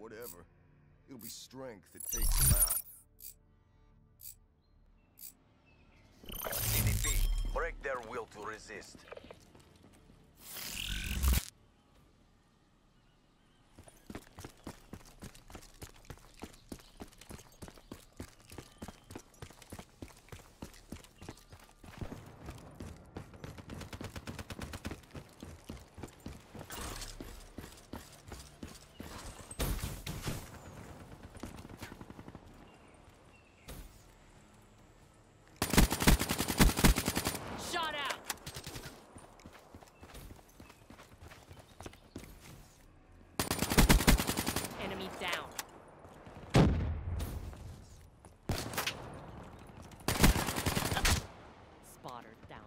whatever. It'll be strength that takes him out. CDP, break their will to resist. Enemy down. Spotter down.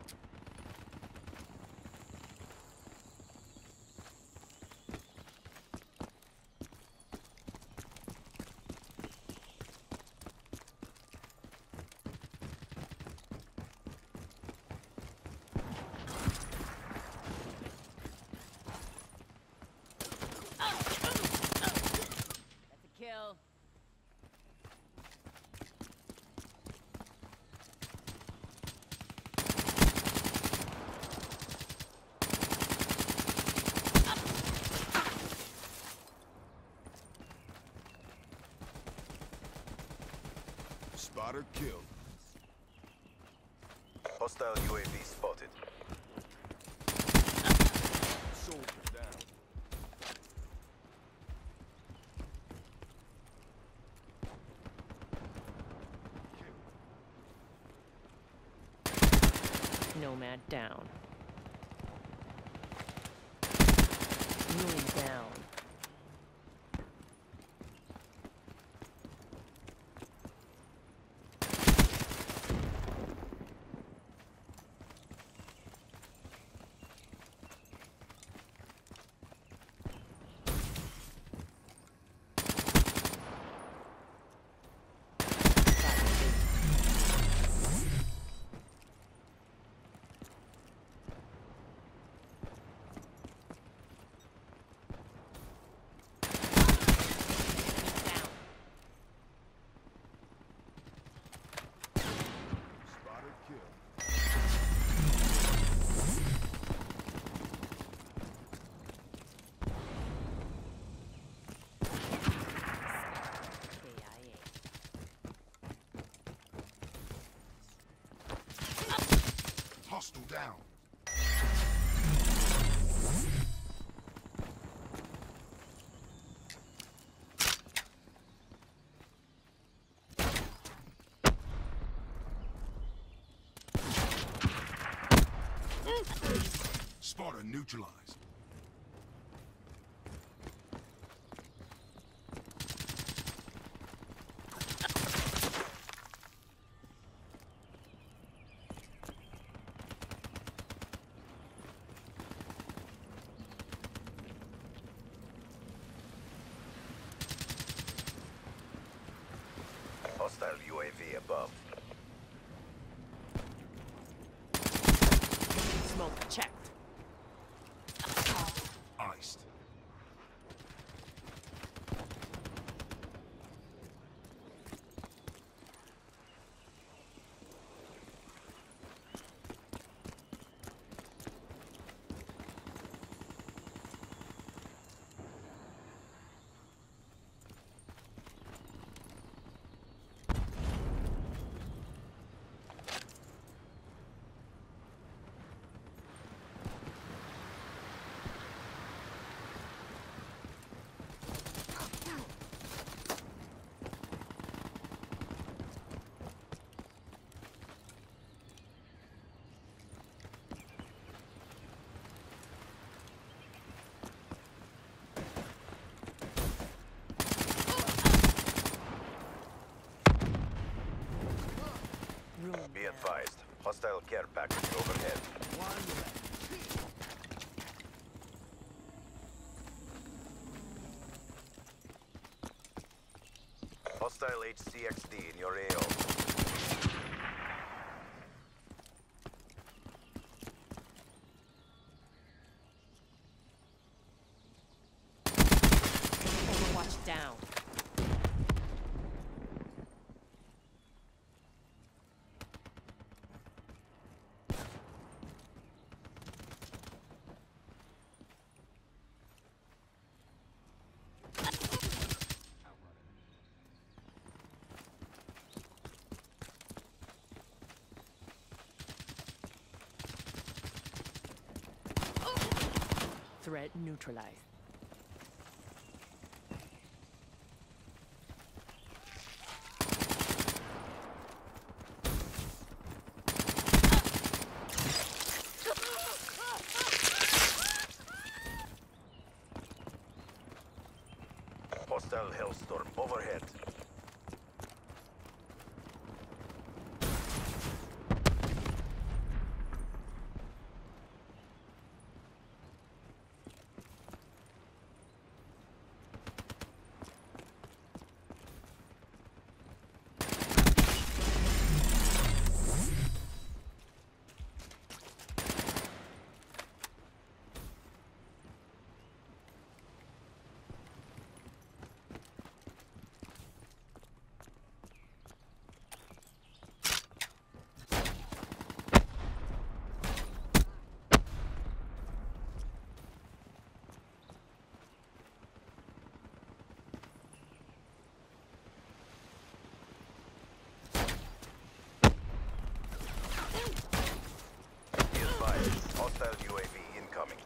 Kill. Spotter killed. Hostile UAV spotted. Soldier down. Nomad down. Moon down. Spotter killed. KIA. Hostile down. Spotter neutralized. Hostile UAV above. Smoke checked. Iced. Be advised. Hostile care package overhead. Hostile HCXD in your AO. Overwatch down. Threat neutralized. Hostile Hellstorm overhead. Be advised, hostile UAV incoming.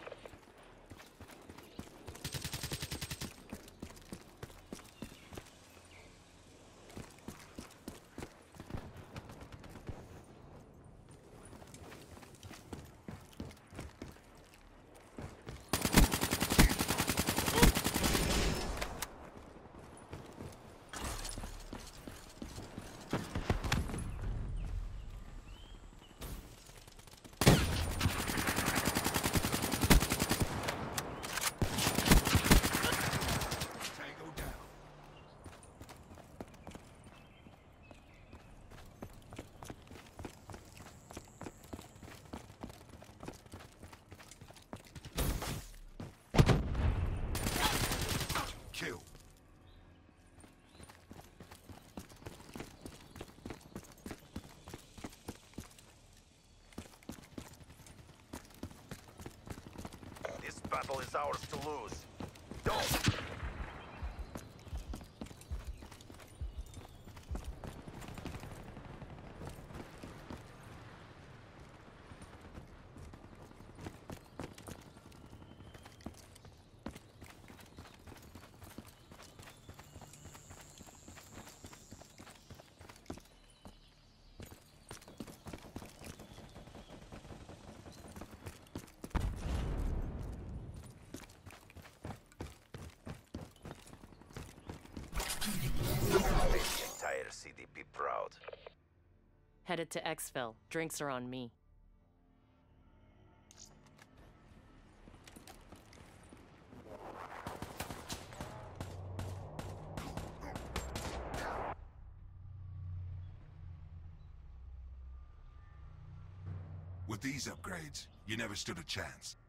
Tango down. Kill. This battle is ours to lose. Don't! Make the entire CDP proud. Headed to Exfil. Drinks are on me. With these upgrades, you never stood a chance.